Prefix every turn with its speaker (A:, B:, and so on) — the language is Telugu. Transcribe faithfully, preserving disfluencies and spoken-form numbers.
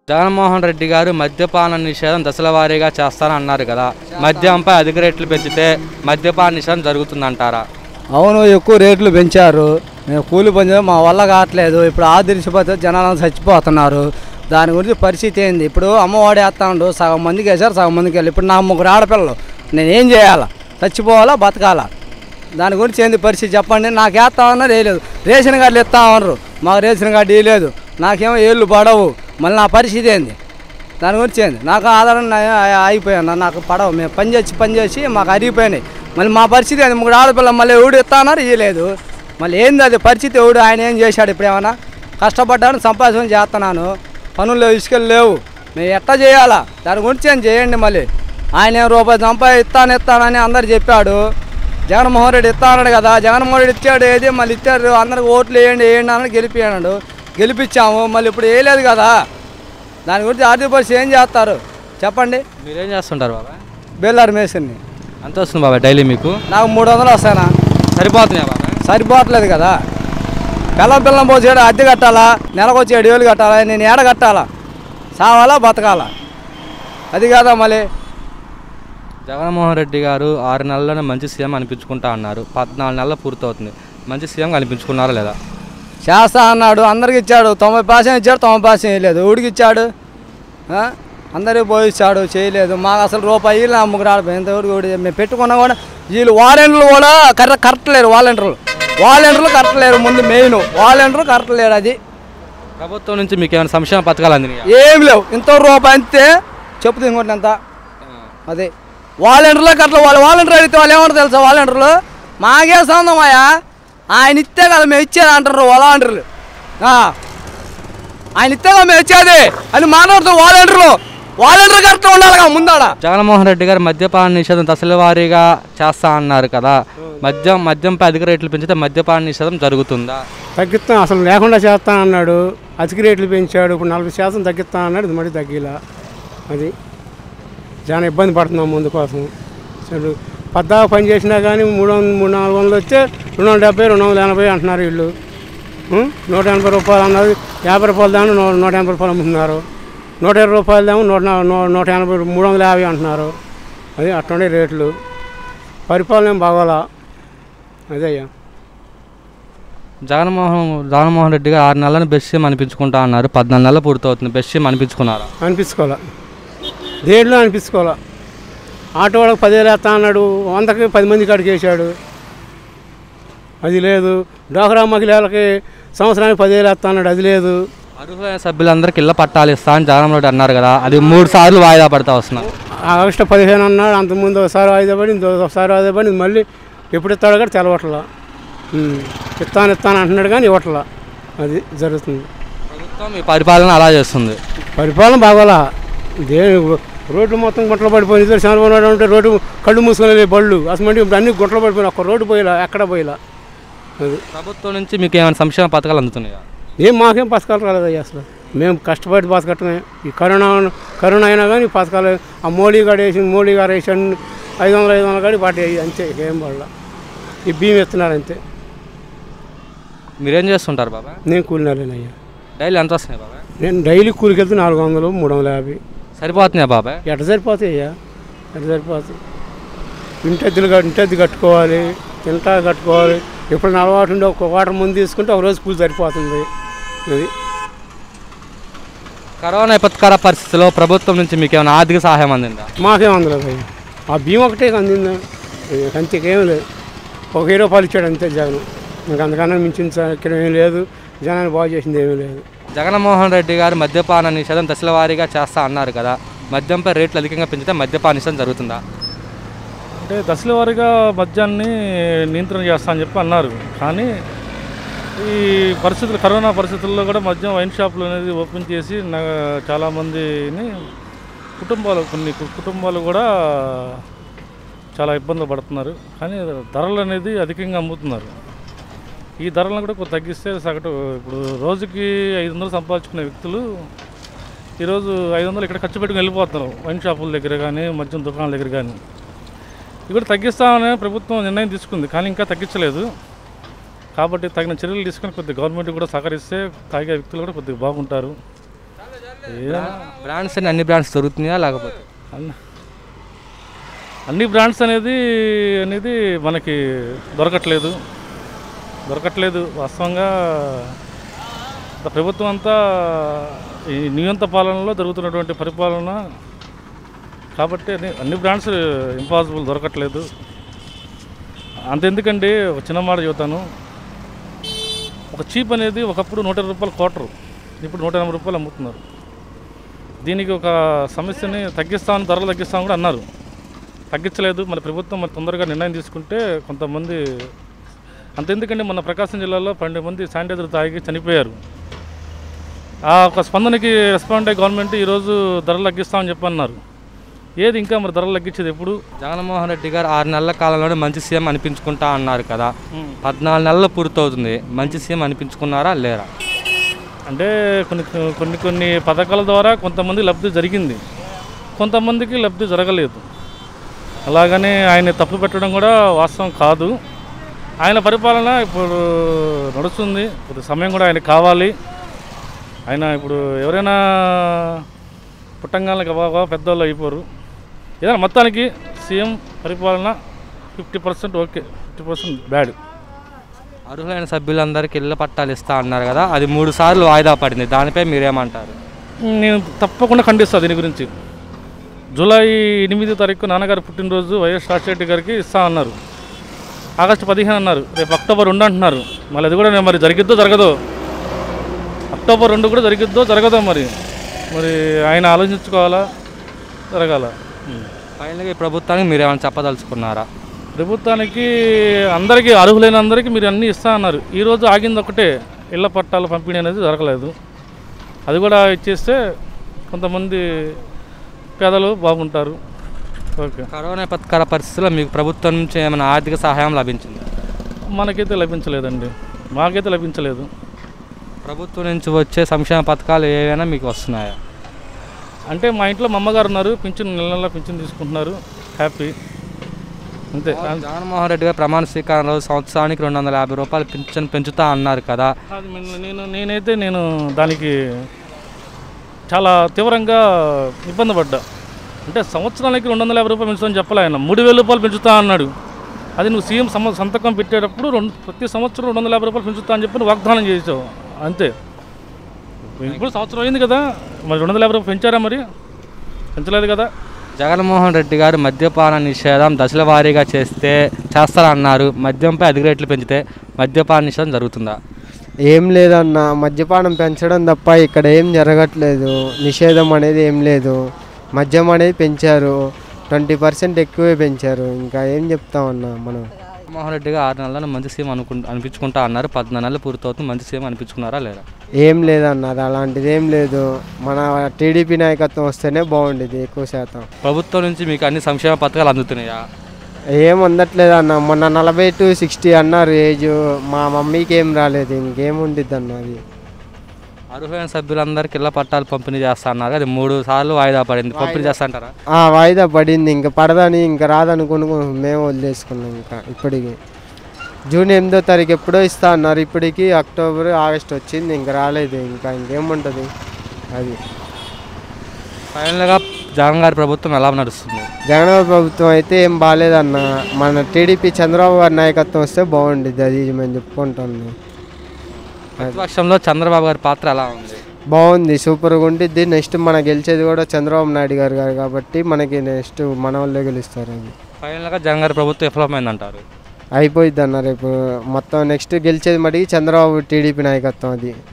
A: జగన్మోహన్ రెడ్డి గారు మద్యపాన నిషేధం దశల వారీగా చేస్తారని అన్నారు కదా. మద్యంపై అధిక రేట్లు పెంచితే మద్యపాన నిషేధం జరుగుతుందంటారా?
B: అవును, ఎక్కువ రేట్లు పెంచారు. మేము కూలి పని మా వల్ల కావట్లేదు. ఇప్పుడు ఆదరించిపోతే జనాలు చచ్చిపోతున్నారు. దాని గురించి పరిస్థితి ఏంది? ఇప్పుడు అమ్మఒడి వేస్తాడు, సగం మందికి వేసారు, సగం మందికి వెళ్ళి ఇప్పుడు నా ముగ్గురు ఆడపిల్లలు నేనేం చేయాలా? చచ్చిపోవాలా బతకాలా? దాని గురించి ఏంది పరిస్థితి చెప్పండి. నాకు వేస్తామన్నారు వేయలేదు. రేషన్ కార్డులు ఇస్తామన్నారు, మాకు రేషన్ కార్డు వేయలేదు. నాకేమో ఏళ్ళు పడవు. మళ్ళీ నా పరిస్థితి ఏంది? దాని గురించి ఏంది? నాకు ఆధారం అయిపోయాను. నాకు పడవు. మేము పని చేసి పని చేసి మాకు అరిగిపోయినాయి. మళ్ళీ మా పరిస్థితి ఏంది? ముగ్గురు ఆడపిల్ల మళ్ళీ ఎవడు ఇస్తామన్నారు ఇవ్వలేదు. మళ్ళీ ఏంది అది పరిస్థితి? ఎవడు ఆయన ఏం చేశాడు? ఇప్పుడు ఏమన్నా కష్టపడ్డాను, సంపాదన చేస్తున్నాను, పనులు ఇసుకలు లేవు, మేము ఎట్లా చేయాలా? దాని గురించి ఏం చేయండి. మళ్ళీ ఆయన ఏం రూపాయి సంపాది ఇస్తాను ఇస్తానని అందరు చెప్పాడు. జగన్మోహన్ రెడ్డి ఇస్తా అన్నాడు కదా, జగన్మోహన్ రెడ్డి ఇచ్చాడు. ఏది మళ్ళీ ఇచ్చారు, అందరికి ఓట్లు వేయండి వేయండి అన్నాడు, గెలిపియాడు, గెలిపించాము. మళ్ళీ ఇప్పుడు వేయలేదు కదా. దాని గురించి ఆర్థిక పరిస్థితి ఏం చేస్తారు చెప్పండి.
A: మీరేం చేస్తుంటారు బాబా?
B: బేలార్ మేసన్ని.
A: ఎంత వస్తుంది బాబా డైలీ మీకు?
B: నాకు మూడు వందలు వస్తానా?
A: సరిపోతున్నాయా బాబా?
B: సరిపోవట్లేదు కదా. పిల్లం పిల్లం పోసేడు అద్దె కట్టాలా, నెలకు వచ్చి ఏడు వేలు కట్టాలా, నేను ఏడ కట్టాలా? సావాలా బతకాలా? అది కాదా మళ్ళీ.
A: జగన్మోహన్ రెడ్డి గారు ఆరు నెలల్లోనే మంచి సీఎం అనిపించుకుంటా అన్నారు. పద్నాలుగు నెలలు పూర్తవుతుంది. మంచి సీఎం అనిపించుకున్నారా లేదా?
B: చేస్తా అన్నాడు, అందరికి ఇచ్చాడు. తొంభై పర్సెంట్ ఇచ్చాడు, తొంభై పర్సెంట్ వేయలేదు. ఊడికి ఇచ్చాడు, అందరికి పోయి ఇచ్చాడు, చేయలేదు. మాకు అసలు రూపాయి నా ముగ్గురు ఆడిపోయి ఎంతవరకు మేము పెట్టుకున్నా కూడా వీళ్ళు వాలంటీర్లు కూడా కరెక్ట్ కరెక్ట్ లేరు. వాలంటీర్లు వాలంటీర్లు కరెక్ట్ లేరు. ముందు మెయిన్ వాలంటీర్లు కరెక్ట్ లేరు. అది
A: ప్రభుత్వం నుంచి మీకు ఏమైనా సంక్షేమ పథకాలు అందినాయి?
B: ఏం లేవు. ఇంత రూపాయి అంతే చెప్తుంది ఇంకోటి అంత. అదే వాలంటీర్లో కరెక్ట్. వాళ్ళు వాలంటీర్ అడిగితే వాళ్ళు ఏమంటారు తెలుసా? వాలంటీర్లు మాకే సంబంధమయ్యా, ఆయన ఇస్తే కదా మేము ఇచ్చేది అంటారు వాలంటీర్లు. ఆయన ఇస్తే కదా మేము ఇచ్చేది అని మాట్లాడుతారు వాలంటీర్లు. వాలంటీర్ కరెక్ట్ ఉండాలి కదా ముందాడ.
A: జగన్మోహన్ రెడ్డి గారు మద్యపాన నిషేధం దశల వారీగా చేస్తా అన్నారు కదా. మద్యం మద్యంపై అధిక రేట్లు పెంచితే మద్యపాన నిషేధం జరుగుతుందా?
C: తగ్గిస్తాం, అసలు లేకుండా చేస్తా అన్నాడు. అధిక రేట్లు పెంచాడు. ఇప్పుడు నలభై శాతం తగ్గిస్తా అన్నాడు, ఇది మరి తగ్గిలా. అది చాలా ఇబ్బంది పడుతున్నాం ముందు కోసం. అసలు పద్దాక పని చేసినా కానీ మూడు వందలు మూడు నాలుగు వందలు వచ్చే రెండు వందల డెబ్బై రెండు వందల ఎనభై అంటున్నారు వీళ్ళు. నూట ఎనభై రూపాయలు అన్నారు, యాభై రూపాయలు దాని నూట ఎనభై రూపాయలు అమ్ముతున్నారు. నూట ఇరవై రూపాయలు దాము నూట నూట ఎనభై మూడు వందల యాభై అంటున్నారు. అది అట్టుండే రేట్లు. పరిపాలన ఏం బాగోలా. అదే అయ్యా.
A: జగన్మోహన్ జగన్మోహన్ రెడ్డి గారు ఆరు నెలలను బెస్ట్ సీఎం అనిపించుకుంటా అన్నారు. పద్నాలుగు నెలలు పూర్తవుతుంది. Best CM అనిపించుకున్నారా?
C: అనిపించుకోవాలా, దేంట్లో అనిపించుకోవాలా. ఆటో వాళ్ళకి పదివేలు వేస్తా అన్నాడు, వందకి పది మంది కాడికి వేసాడు. అది లేదు. డ్వాక్రా మహిళలకి సంవత్సరానికి పదివేలు వేస్తా అన్నాడు, అది లేదు.
A: అర్హులైన సభ్యులందరికీ ఇళ్ళ పట్టాలు ఇస్తా అని జగన్మోహన్ రెడ్డి అన్నారు కదా, అది మూడు సార్లు వాయిదా పడతా వస్తున్నారు.
C: ఆగస్టు పదిహేను అన్నాడు, అంతకుముందు ఒకసారి వాయిదా పడి ఒకసారి వాయిదా పడి మళ్ళీ ఎప్పుడు ఇస్తాడో కూడా తెలవట్లా. ఇస్తాను ఇస్తాను అంటున్నాడు కానీ ఇవ్వట్లా. అది జరుగుతుంది.
A: ప్రభుత్వం మీ పరిపాలన అలా చేస్తుంది.
C: పరిపాలన బాగోలా. దే రోడ్లు మొత్తం గుంటలు పడిపోయింది. ఇద్దరు చంద్రబాబు నాయుడు ఉంటే రోడ్డు కళ్ళు మూసుకునే బళ్ళు అసలు ఇప్పుడు అన్ని గుంటలు పడిపోయినా, ఒక్క రోడ్డు పోయిలా, ఎక్కడ పోయిలా. అది
A: ప్రభుత్వం నుంచి మీకు ఏమైనా సంక్షేమ పథకాలు అందుతున్నాయా?
C: ఏం మాకేం పథకాలు రాలేదయ్యా అసలు. మేము కష్టపడి బతకట్టమే. ఈ కరోనా కరోనా అయినా కానీ పథకాలు ఆ మోడీ గారు వేసి మోడీ గారు వేసి ఐదు వందలు ఐదు వందలు కాడి పడ్డాయి అంతే. ఏం పడలా. ఈ బియ్యం ఇస్తున్నారు అంతే.
A: మీరేం చేస్తుంటారు బాబా?
C: నేను కూలినాలేనయ్యా.
A: డైలీ ఎంత వస్తున్నాయి బాబా?
C: నేను డైలీ కూలికి వెళ్తే నాలుగు వందలు మూడు వందల యాభై
A: సరిపోతున్నాయా బాబా?
C: ఎట్ట సరిపోతాయి అయ్యా, ఎట్ట సరిపోతాయి. ఇంటెద్దులు ఇంటెద్దు కట్టుకోవాలి, తింటా కట్టుకోవాలి. ఎప్పుడు అలవాటు ఉండి ఒక వాటర్ ముందు తీసుకుంటే ఒక రోజు కూలి సరిపోతుంది. అది
A: కరోనా విపత్కర పరిస్థితిలో ప్రభుత్వం నుంచి మీకు ఏమైనా ఆర్థిక సహాయం అందిందా?
C: మాకేం అందలేదు అయ్యా. ఆ బియ్యం ఒకటే అందిందా, అంతేకేం లేదు. ఒక వెయ్యి రూపాయలు ఇచ్చాడు అంతే జగన్. ఇంకా అంతకన్నా మించిన ఇక్కడ ఏం లేదు. జనాన్ని బాగు చేసింది ఏమీ లేదు.
A: జగన్మోహన్ రెడ్డి గారు మద్యపాన నిషేధం దశల వారీగా చేస్తా అన్నారు కదా, మద్యంపై రేట్లు అధికంగా పెంచితే మద్యపాన నిషేధం జరుగుతుందా?
D: అంటే దశల వారీగా మద్యాన్ని నియంత్రణ చేస్తా అని చెప్పి అన్నారు. కానీ ఈ పరిస్థితులు కరోనా పరిస్థితుల్లో కూడా మద్యం వైన్ షాపులు అనేది ఓపెన్ చేసి చాలామందిని కుటుంబాలు కొన్ని కుటుంబాలు కూడా చాలా ఇబ్బందులు పడుతున్నారు. కానీ ధరలు అనేది అధికంగా అమ్ముతున్నారు. ఈ ధరలను కూడా కొంచెం తగ్గిస్తే సగటు ఇప్పుడు రోజుకి ఐదు వందలు సంపాదించుకునే వ్యక్తులు ఈరోజు ఐదు వందలు ఇక్కడ ఖర్చు పెట్టుకుని వెళ్ళిపోతున్నారు. వైన్ షాపుల దగ్గర కానీ మద్యం దుకాణాల దగ్గర కానీ. ఇవి కూడా తగ్గిస్తామని ప్రభుత్వం నిర్ణయం తీసుకుంది, కానీ ఇంకా తగ్గించలేదు. కాబట్టి తగిన చర్యలు తీసుకొని కొద్దిగా గవర్నమెంట్ కూడా సహకరిస్తే తాగే వ్యక్తులు కూడా కొద్దిగా బాగుంటారు. ఏదైనా
A: బ్రాండ్స్ అన్ని అన్ని బ్రాండ్స్ దొరుకుతున్నాయా లేకపోతే
D: అన్ని అన్ని బ్రాండ్స్ అనేది అనేది మనకి దొరకట్లేదు దొరకట్లేదు వాస్తవంగా ప్రభుత్వం అంతా ఈ నియంత పాలనలో జరుగుతున్నటువంటి పరిపాలన కాబట్టి అన్ని అన్ని బ్రాండ్స్ ఇంపాసిబుల్ దొరకట్లేదు. అంతెందుకండి ఒక చిన్న మాట చెబుతాను. ఒక చీప్ అనేది ఒకప్పుడు నూట ఇరవై రూపాయలు క్వార్టరు, ఇప్పుడు నూట ఎనభై రూపాయలు అమ్ముతున్నారు. దీనికి ఒక సమస్యని తగ్గిస్తామని ధరలు తగ్గిస్తామని కూడా అన్నారు, తగ్గించలేదు. మన ప్రభుత్వం మరి తొందరగా నిర్ణయం తీసుకుంటే కొంతమంది అంతెందుకండి మన ప్రకాశం జిల్లాలో పన్నెండు మంది శానిటైజర్ తాగి చనిపోయారు. ఆ ఒక స్పందనకి రెస్పాండ్ అయ్యే గవర్నమెంట్ ఈరోజు ధరలు తగ్గిస్తామని చెప్పన్నారు. ఏది ఇంకా మరి ధరలు తగ్గించేది ఎప్పుడు?
A: జగన్మోహన్ రెడ్డి గారు ఆరు నెలల కాలంలోనే మంచి సీఎం అనిపించుకుంటా అన్నారు కదా, పద్నాలుగు నెలలు పూర్తవుతుంది, మంచి సీఎం అనిపించుకున్నారా లేరా?
D: అంటే కొన్ని కొన్ని కొన్ని పథకాల ద్వారా కొంతమంది లబ్ధి జరిగింది, కొంతమందికి లబ్ధి జరగలేదు. అలాగని ఆయన తప్పు పెట్టడం కూడా వాస్తవం కాదు. ఆయన పరిపాలన ఇప్పుడు నడుస్తుంది, కొద్ది సమయం కూడా ఆయన కావాలి. ఆయన ఇప్పుడు ఎవరైనా పుట్టంగాళ్ళకి బాగా పెద్దవాళ్ళు అయిపోరు. ఏదైనా మొత్తానికి సీఎం పరిపాలన fifty percent okay, fifty percent bad.
A: అర్హులైన సభ్యులందరికీ ఇళ్ళ పట్టాలు ఇస్తా అన్నారు కదా, అది మూడు సార్లు వాయిదా పడింది, దానిపై మీరేమంటారు?
D: నేను తప్పకుండా ఖండిస్తాను దీని గురించి. జూలై ఎనిమిది తారీఖు నాన్నగారు పుట్టినరోజు వైఎస్ రాజశేఖర గారికి ఇస్తా అన్నారు, ఆగస్టు పదిహేను అన్నారు, రేపు అక్టోబర్ రెండు అంటున్నారు. మళ్ళీ అది కూడా మరి జరిగిద్దో జరగదో, అక్టోబర్ రెండు కూడా జరిగిద్దో జరగదో మరి మరి ఆయన ఆలోచించుకోవాలా, జరగాల.
A: ఫైనల్గా ఈ ప్రభుత్వానికి మీరేమైనా చెప్పదలుచుకున్నారా?
D: ప్రభుత్వానికి అందరికీ అర్హులైన అందరికీ మీరు అన్నీ ఇస్తా అన్నారు. ఈరోజు ఆగింది ఒకటే, ఇళ్ల పట్టాల పంపిణీ అనేది జరగలేదు. అది కూడా ఇచ్చేస్తే కొంతమంది పేదలు బాగుంటారు. ఓకే.
A: కరోనా విపత్కర పరిస్థితుల్లో మీకు ప్రభుత్వం నుంచి ఏమైనా ఆర్థిక సహాయం లభించింది?
D: మనకైతే లభించలేదండి, మాకైతే లభించలేదు.
A: ప్రభుత్వం నుంచి వచ్చే సంక్షేమ పథకాలు ఏవైనా మీకు వస్తున్నాయా?
D: అంటే మా ఇంట్లో మా అమ్మగారు ఉన్నారు, పింఛన్ నెల నెల పింఛన్ తీసుకుంటున్నారు, హ్యాపీ అంతే.
A: జగన్మోహన్ రెడ్డి గారు ప్రమాణ స్వీకారం రోజు సంవత్సరానికి రెండు వందల యాభై రూపాయలు పింఛన్ పెంచుతా అన్నారు కదా,
D: అది నేను నేనైతే నేను దానికి చాలా తీవ్రంగా ఇబ్బంది పడ్డా. అంటే సంవత్సరానికి రెండు వందల యాభై రూపాయలు పెంచుతామని చెప్పలే ఆయన, మూడు వేల రూపాయలు పెంచుతా అన్నాడు. అది నువ్వు సీఎం సమ సంతకం పెట్టేటప్పుడు రెండు ప్రతి సంవత్సరం రెండు వందల యాభై రూపాయలు పెంచుతా అని చెప్పి వాగ్దానం చేసావు అంతే. ఇప్పుడు సంవత్సరం అయింది కదా, మరి రెండు వందల యాభై రూపాయలు పెంచారా? మరి పెంచలేదు కదా.
A: జగన్మోహన్ రెడ్డి గారు మద్యపాన నిషేధం దశల వారీగా చేస్తే చేస్తారన్నారు, మద్యంపై అధిక రేట్లు పెంచితే మద్యపాన నిషేధం జరుగుతుందా?
E: ఏం లేదన్న, మద్యపానం పెంచడం తప్ప ఇక్కడ ఏం జరగట్లేదు. నిషేధం అనేది ఏం లేదు, మద్యం అనేది పెంచారు, ట్వంటీ పర్సెంట్ ఎక్కువే పెంచారు. ఇంకా ఏం చెప్తామన్నా మనం.
A: జగన్మోహన్ రెడ్డి గారు ఆరు నెలలను మంచి సీఎం అనుకు అనిపించుకుంటా అన్నారు, పద్నాలుగు నెలలు పూర్తవుతుంది, మంచి సీఎం అనిపించుకున్నారా లేదా?
E: ఏం లేదన్నది, అలాంటిది ఏం లేదు. మన టీడీపీ నాయకత్వం వస్తేనే బాగుండేది ఎక్కువ శాతం.
A: ప్రభుత్వం నుంచి మీకు అన్ని సంక్షేమ పథకాలు అందుతున్నాయా?
E: ఏం అందట్లేదు అన్న, మొన్న నలభై టు సిక్స్టీ అన్నారు ఏజ్, మా మమ్మీకి ఏం రాలేదు, ఇంకేం ఉండిద్ది అన్న. అది
A: అర్హులైన సభ్యులందరికీ ఇళ్ళ పట్టాలు పంపిణీ చేస్తా అన్నారు, అది మూడు సార్లు వాయిదా పడింది, పంపిణీ చేస్తా అంటారా?
E: వాయిదా పడింది, ఇంకా పడదని ఇంకా రాదనుకుని మేము వదిలేసుకున్నాం. ఇంకా ఇప్పటికి జూన్ ఎనిమిదో తారీఖు ఎప్పుడో ఇస్తా అన్నారు, ఇప్పటికి అక్టోబర్ ఆగస్ట్ వచ్చింది, ఇంకా రాలేదు. ఇంకా ఇంకేముంటుంది. అది
A: ఫైనల్గా జగన్ గారి ప్రభుత్వం ఎలా నడుస్తుంది?
E: జగన్ ప్రభుత్వం అయితే ఏం బాగాలేదన్న, మన టీడీపీ చంద్రబాబు గారి నాయకత్వం వస్తే బాగుండిద్ది, అది మేము చెప్పుకుంటాను.
A: ప్రతిపక్షంలో చంద్రబాబు గారి పాత్ర ఎలా ఉంది?
E: బాగుంది, సూపర్గా ఉంటుంది. నెక్స్ట్ మన గెలిచేది కూడా చంద్రబాబు నాయుడు గారు గారు కాబట్టి మనకి నెక్స్ట్ మన వాళ్ళే గెలుస్తారు. అది
A: ఫైనల్గా జగన్ గారి ప్రభుత్వం విఫలమైందంటారు?
E: అయిపోయిద్ది అన్న, రేపు మొత్తం నెక్స్ట్ గెలిచేది మటుకి చంద్రబాబు టీడీపీ నాయకత్వం. అది